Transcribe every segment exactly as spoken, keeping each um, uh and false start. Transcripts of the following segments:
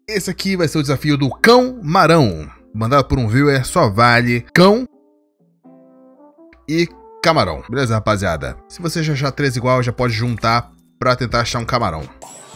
Esse aqui vai ser o desafio do Cão Marão. Mandado por um viewer, só vale cão e camarão. Beleza, rapaziada? Se você já achar três igual, já pode juntar pra tentar achar um camarão.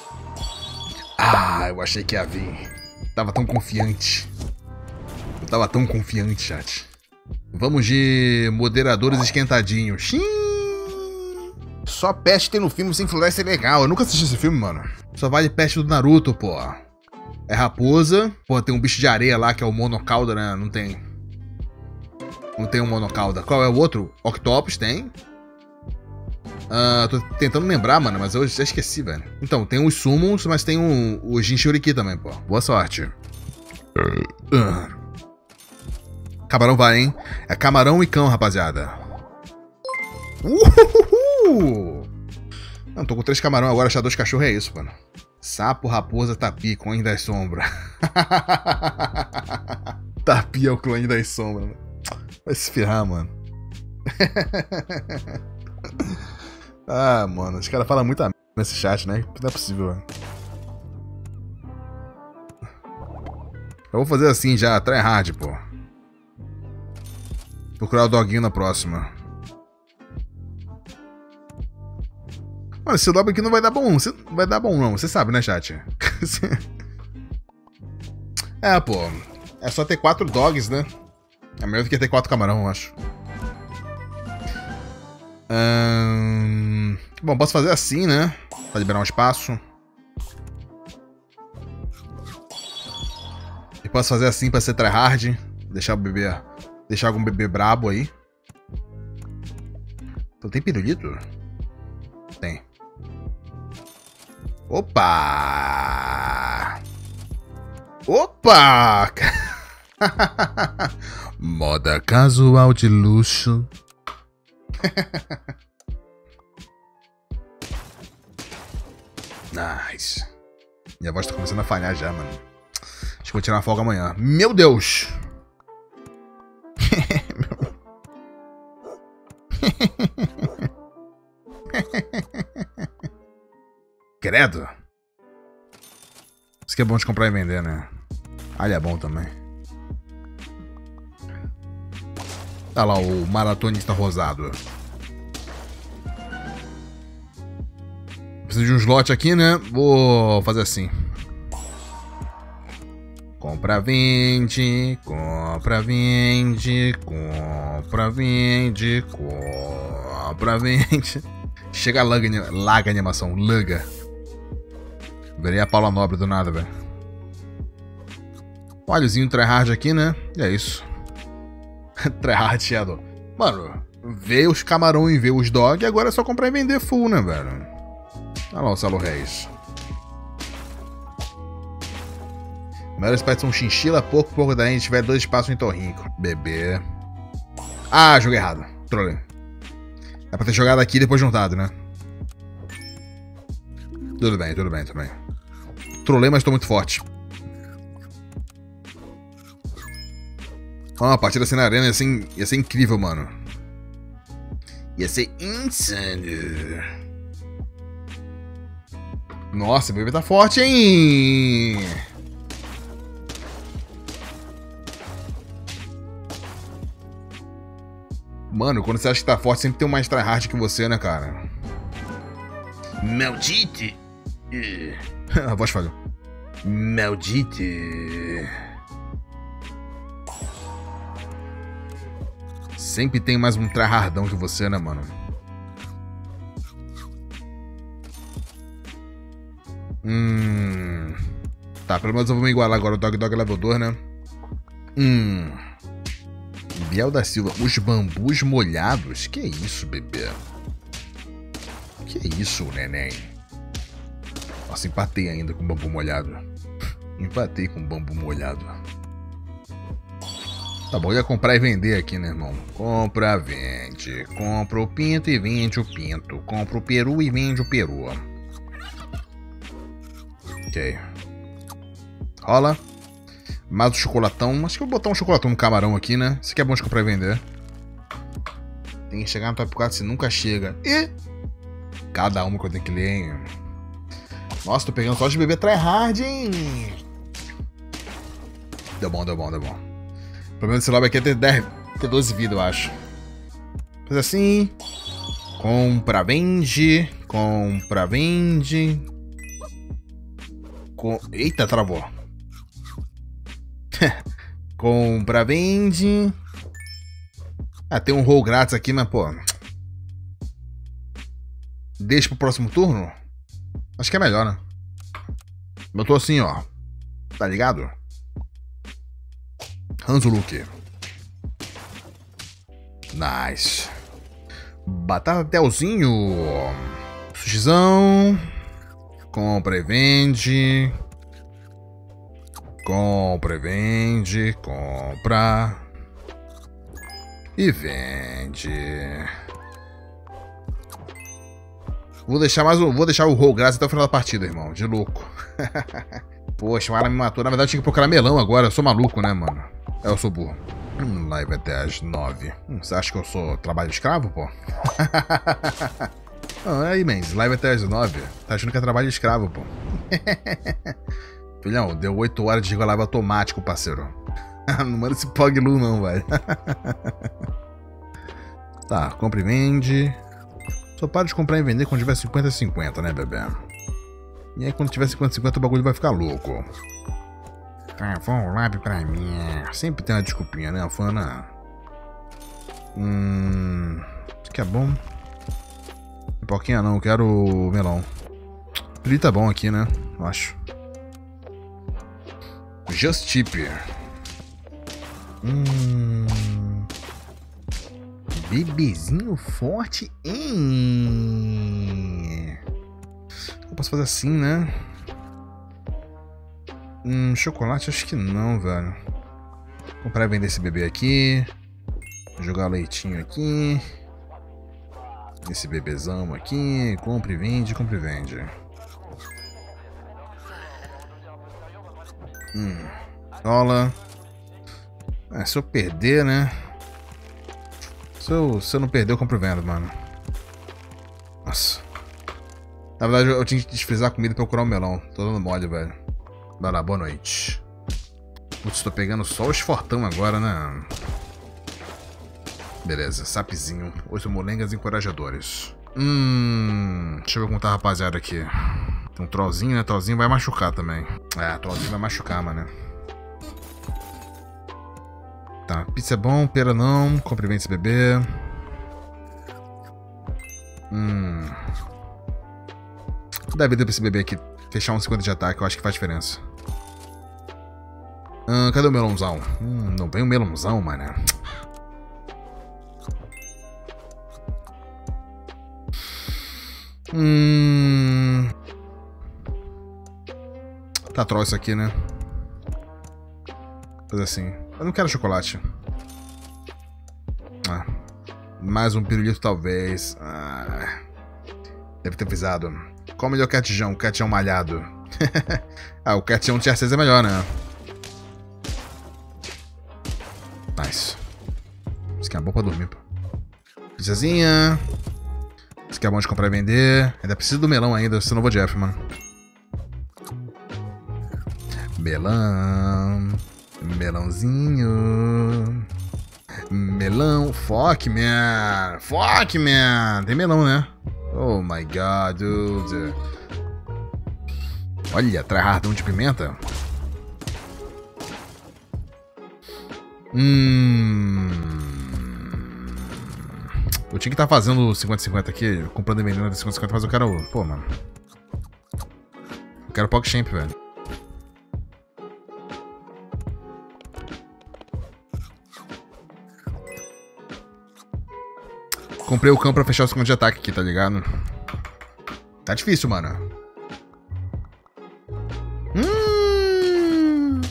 Ah, eu achei que ia vir. Tava tão confiante. Eu tava tão confiante, chat. Vamos de moderadores esquentadinhos. Xiii. Só peste tem no filme sem floresta é legal. Eu nunca assisti esse filme, mano. Só vale peste do Naruto, pô. É raposa. Pô, tem um bicho de areia lá que é o monocauda, né? Não tem. Não tem um monocauda. Qual é o outro? Octopus tem. Uh, tô tentando lembrar, mano, mas eu já esqueci, velho. Então, tem os summons, mas tem o, o Jinchuriki também, pô. Boa sorte. Uh. Camarão vai, hein? É camarão e cão, rapaziada. Uhuhu! Não, tô com três camarão agora, achar dois cachorros é isso, mano. Sapo, raposa, tapi, clone das sombras. Tapi é o clone das sombras, mano. Vai se ferrar, mano. Ah, mano, os caras falam muita merda nesse chat, né? Não é possível, velho. Eu vou fazer assim já, tryhard, pô. Procurar o doguinho na próxima. Mano, esse lobby aqui não vai dar bom. Não vai dar bom, não. Você sabe, né, chat? É, pô. É só ter quatro dogs, né? É melhor do que ter quatro camarão, eu acho. Hum... Bom, posso fazer assim, né? Pra liberar um espaço. E posso fazer assim pra ser tryhard. Deixar o bebê... Deixar algum bebê brabo aí. Então tem pirulito? Tem. Opa! Opa! Moda casual de luxo. Nice. Minha voz tá começando a falhar já, mano. Acho que vou tirar uma folga amanhã. Meu Deus! Credo. Isso que é bom de comprar e vender, né? Alho é bom também. Olha lá o maratonista rosado. Preciso de um slot aqui, né? Vou fazer assim. Compra, vende, compra, vende, compra, vende, compra, vende. Chega a laga, laga animação, laga. Verei a Paula Nobre do nada, velho. Óleozinho tryhard aqui, né? E é isso. Tryhard Shadow. Mano, veio os camarão e veio os dog, agora é só comprar e vender full, né, velho? Olha lá o Salo Reis. Melhores pets são chinchila, pouco, pouco daí, a gente tiver dois espaços em torrinco. Bebê. Ah, joguei errado. Trolei. É pra ter jogado aqui e depois juntado, né? Tudo bem, tudo bem também. Trolei, mas tô muito forte. Ó, uma partida assim na arena ia ser, ia ser incrível, mano. Ia ser insano. Nossa, o bebê tá forte, hein? Mano, quando você acha que tá forte, sempre tem um mais tryhard que você, né, cara? Maldito! A voz falhou. Maldito! Sempre tem mais um tryhardão que você, né, mano? Hum... Tá, pelo menos eu vou me igualar agora. O Dog Dog level dois, né? Hum... Biel da Silva, os bambus molhados? Que isso, bebê? Que isso, neném? Nossa, empatei ainda com bambu molhado. Empatei com bambu molhado. Tá bom, eu ia comprar e vender aqui, né, irmão? Compra, vende. Compra o pinto e vende o pinto. Compra o peru e vende o peru. Ok. Rola. Mais o chocolatão. Acho que eu vou botar um chocolatão no camarão aqui, né? Isso aqui é bom de comprar e vender. Tem que chegar no top quatro, se nunca chega. E... Cada uma que eu tenho que ler, hein? Nossa, tô pegando só de bebê tryhard, hein? Deu bom, deu bom, deu bom. O problema desse lobby aqui é ter, dez, ter doze vidas, eu acho. Faz assim. Compra, vende. Compra, vende. Com... Eita, travou. Compra, vende. Ah, tem um roll grátis aqui, mas pô. Deixa pro próximo turno? Acho que é melhor, né? Eu tô assim, ó. Tá ligado? Hanzuluki. Nice. Batata Telzinho. Sushizão. Compra e vende. Compra e vende. Compra. E vende. Vou deixar mais um. Vou deixar o roll grátis até o final da partida, irmão. De louco. Poxa, o Ara me matou. Na verdade, eu tinha que procurar melão agora. Eu sou maluco, né, mano? É, eu sou burro. Hum, live até às nove. Hum, você acha que eu sou trabalho escravo, pô? Ah, aí, mens. Live até às nove. Tá achando que é trabalho escravo, pô? Filhão, deu oito horas de live automático, parceiro. Não manda esse Poglu, não, velho. Tá, compra e vende. Só para de comprar e vender quando tiver cinquenta a cinquenta, né, bebê? E aí, quando tiver cinquenta a cinquenta, o bagulho vai ficar louco. Ah, vamos lá pra mim. Sempre tem uma desculpinha, né, Fana? Hum. Isso aqui é bom. Pipoquinha não, eu quero melão. Ele tá bom aqui, né? Eu acho. Just Tip. Hum. Bebezinho forte, hein? Eu posso fazer assim, né? Hum, chocolate acho que não, velho. Comprar e vender esse bebê aqui. Jogar leitinho aqui. Esse bebezão aqui. Compre e vende, compre e vende. Hum. Dólar. É, se eu perder, né? Se eu, se eu não perder, eu compro e vendo, mano. Nossa. Na verdade, eu, eu tinha que desfrizar a comida pra eu curar o melão. Tô dando mole, velho. Vai lá, boa noite. Putz, tô pegando só os fortão agora, né? Beleza, sapzinho. Oito molengas encorajadores. Hum. Deixa eu ver como tá a rapaziada aqui. Tem um trollzinho, né? Trollzinho vai machucar também. É, trollzinho vai machucar, mano. Tá, pizza é bom, pera não. Compre e vende esse bebê. Hum. Dá vida pra esse bebê aqui. Fechar um cinquenta de ataque, eu acho que faz diferença. Hum, cadê o melãozão? Hum, não vem o melãozão, mano. Hum. Tá troll isso aqui, né? Fazer assim. Eu não quero chocolate. Ah. Mais um pirulito, talvez. Ah. Deve ter avisado. Qual o melhor catjão? Catjão malhado. Ah, o catjão tier seis é melhor, né? Nice. Isso aqui é bom pra dormir, pô. Pizzazinha. Isso aqui é bom de comprar e vender. Ainda preciso do melão ainda, senão eu vou de F, mano. Melão. Melãozinho. Melão. Fuck, man. Fuck, man. Tem melão, né? Oh my god, dude. Olha, tryhardão de pimenta. Hum. Eu tinha que estar tá fazendo cinquenta a cinquenta aqui, comprando e vendendo de cinquenta a cinquenta, mas eu quero. Pô, mano. Eu quero PogChamp, velho. Comprei o cão pra fechar o segundo de ataque aqui, tá ligado? Tá difícil, mano. Hum...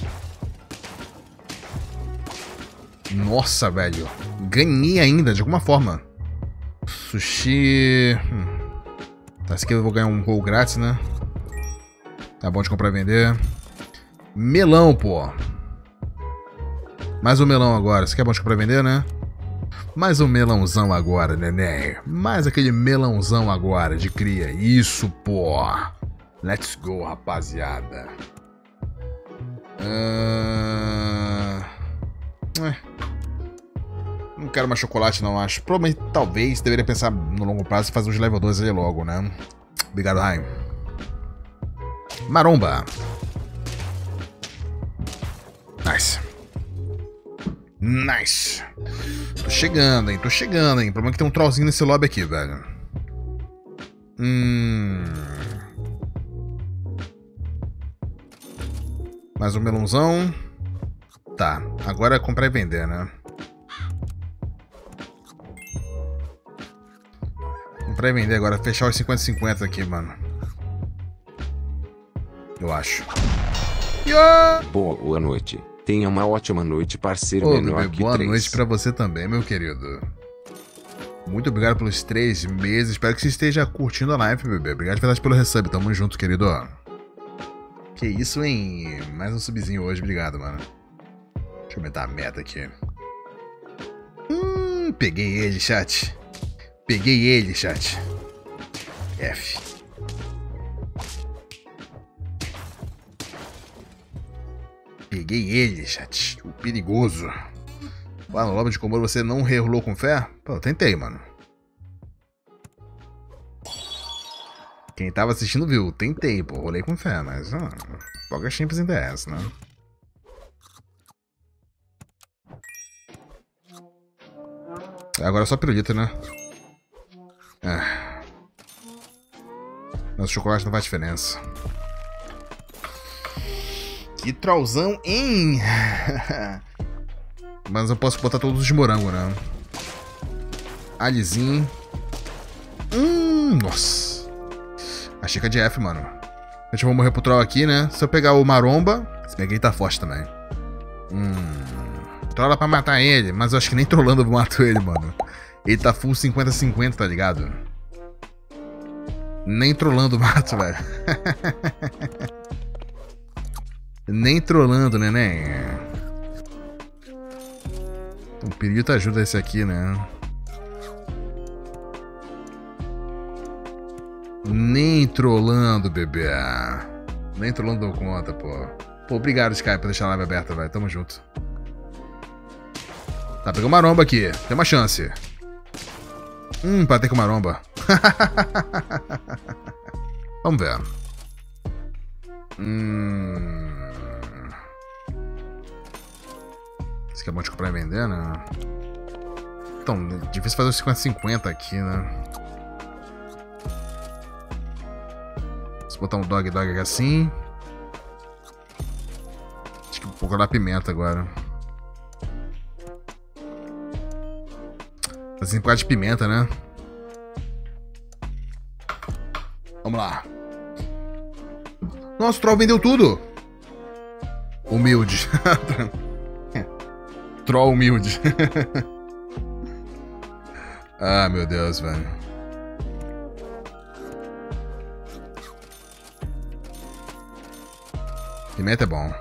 Nossa, velho. Ganhei ainda, de alguma forma. Sushi... Hum. Tá, esse aqui eu vou ganhar um roll grátis, né? Tá bom de comprar e vender. Melão, pô. Mais um melão agora. Esse aqui é bom de comprar e vender, né? Mais um melãozão agora, neném. Mais aquele melãozão agora de cria. Isso, pô. Let's go, rapaziada. Uh... quero mais chocolate, não, acho. Provavelmente, talvez, deveria pensar no longo prazo e fazer os level dois ali logo, né? Obrigado, Raim. Maromba. Nice. Nice. Tô chegando, hein? Tô chegando, hein? O problema é que tem um trollzinho nesse lobby aqui, velho. Hum... Mais um melãozão. Tá, agora é comprar e vender, né? Comprar e vender agora, fechar os cinquenta cinquenta aqui, mano. Eu acho. Yeah! Boa noite. Tenha uma ótima noite, parceiro. Ô, menor bebê, que boa três. noite pra você também, meu querido. Muito obrigado pelos três meses. Espero que você esteja curtindo a live, bebê. Obrigado de verdade pelo resub. Tamo junto, querido. Que isso, hein? Mais um subzinho hoje. Obrigado, mano. Deixa eu aumentar a meta aqui. Hum, peguei ele, chat. Peguei ele, chat. F. Peguei ele, chat. O perigoso. Lá no lobby de combo você não rerolou com fé? Pô, eu tentei, mano. Quem tava assistindo viu. Tentei, pô. Rolei com fé, mas... Ah, Poga Champions ainda é essa, né? Agora é só pirulito, né? É. Mas o chocolate não faz diferença. Que trollzão, hein? Mas eu posso botar todos de morango, né? Alizinho. Hum, nossa. A xícara de F, mano. A gente vai morrer pro troll aqui, né? Se eu pegar o maromba... Se bem que ele tá forte também. Hum... Trolla pra matar ele. Mas eu acho que nem trollando eu mato ele, mano. Ele tá full cinquenta cinquenta, tá ligado? Nem trollando mato, velho. Nem trollando, né, né? O pirito ajuda esse aqui, né? Nem trollando, bebê. Nem trollando dou conta, pô. Pô, obrigado, Sky, por deixar a live aberta, velho. Tamo junto. Tá, pegou maromba aqui. Tem uma chance. Hum, pra ter com maromba. Vamos ver. Hum... Isso aqui é bom de comprar e vender, né? Então, difícil fazer os cinquenta cinquenta aqui, né? Se botar um dog dog aqui assim. Acho que vou colocar pimenta agora. Assim por causa de pimenta, né? Vamos lá. Nossa, o troll vendeu tudo. Humilde. Troll humilde. Ah, meu Deus, velho. Pimenta é bom.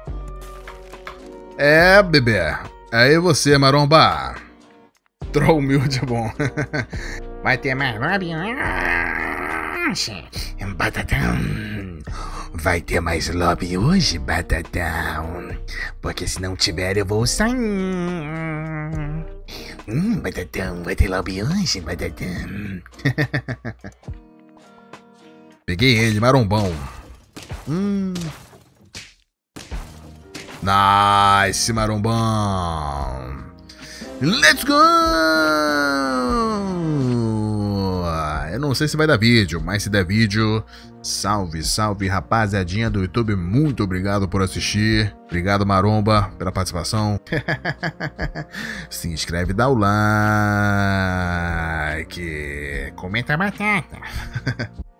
É, bebê. Aí você, maromba. Troll humilde é bom. Vai ter mais lobby? Batatão. Vai ter mais lobby hoje, Batatão? Porque se não tiver, eu vou sair. Hum, Batatão, vai ter lobby hoje, Batatão? Peguei ele, marombão. Hum. Nice, marombão. Let's go! Eu não sei se vai dar vídeo, mas se der vídeo, salve, salve, rapaziadinha do YouTube. Muito obrigado por assistir. Obrigado, maromba, pela participação. Se inscreve, dá o like. Comenta a batata.